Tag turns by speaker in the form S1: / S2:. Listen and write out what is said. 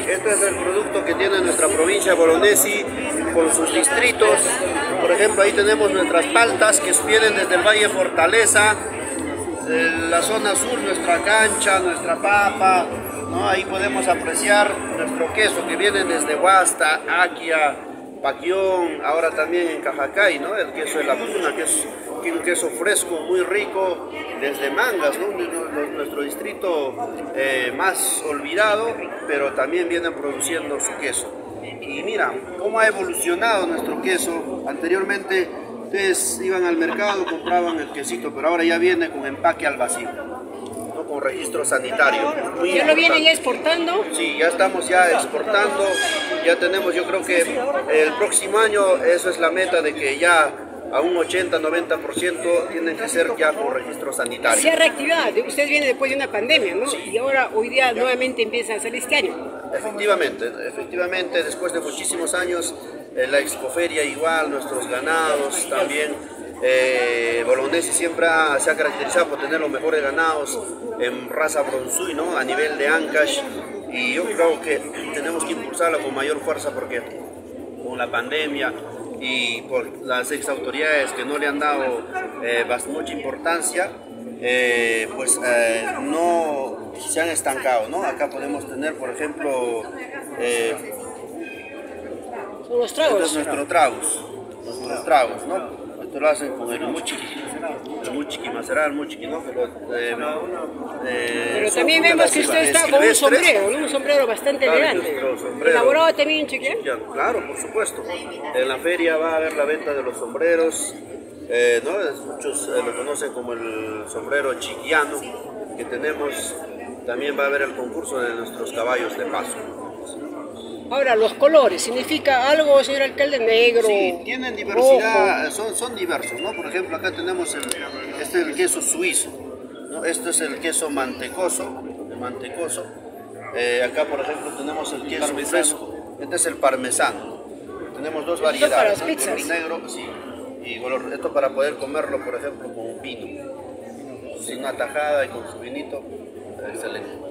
S1: Este es el producto que tiene nuestra provincia de Bolognesi con sus distritos. Por ejemplo, ahí tenemos nuestras paltas que vienen desde el Valle Fortaleza, la zona sur, nuestra cancha, nuestra papa, ¿no? Ahí podemos apreciar nuestro queso que viene desde Huasta, Aquia, Paquión, ahora también en Cajacay, ¿no? El queso de la Puna, que es un queso fresco, muy rico, desde Mangas, ¿no? Nuestro distrito más olvidado, pero también vienen produciendo su queso. Y mira cómo ha evolucionado nuestro queso. Anteriormente ustedes iban al mercado, compraban el quesito, pero ahora ya viene con empaque al vacío, ¿no? Con registro sanitario.
S2: ¿Ya lo vienen ya exportando?
S1: Sí, ya estamos ya exportando, ya tenemos, yo creo que el próximo año, eso es la meta de que ya a un 80-90% tienen que ser ya con registro sanitario.
S2: Se ha reactivado, usted viene después de una pandemia, ¿no? Sí. Y ahora, hoy día, nuevamente empieza a salir este año.
S1: Efectivamente, después de muchísimos años, la expoferia igual, nuestros ganados también. Bolognesi siempre se ha caracterizado por tener los mejores ganados en raza Bronzui, ¿no? A nivel de Ancash, y yo creo que tenemos que impulsarla con mayor fuerza porque con la pandemia y por las ex autoridades que no le han dado mucha importancia, no se han estancado, ¿no? Acá podemos tener, por ejemplo,
S2: son los tragos.
S1: Estos nuestros tragos, ¿no? Esto lo hacen con el muchiqui macerado, el muchiqui, ¿no?
S2: Pero también vemos que usted está con un sombrero, ¿no? Un sombrero bastante elegante. ¿Elaborado también en Chillán?
S1: Claro, por supuesto. En la feria va a haber la venta de los sombreros, ¿no? Muchos lo conocen como el sombrero chiquiano que tenemos. También va a haber el concurso de nuestros caballos de paso.
S2: Ahora, los colores, ¿significa algo, señor alcalde? Negro,
S1: sí, tienen diversidad, son diversos, ¿no? Por ejemplo, acá tenemos este es el queso suizo, ¿no? Este es el queso mantecoso, acá, por ejemplo, tenemos el queso fresco, este es el parmesano. Tenemos dos variedades,
S2: para las pizzas.
S1: Color negro, sí, y color, esto para poder comerlo, por ejemplo, con vino, sin una tajada y con su vinito, excelente.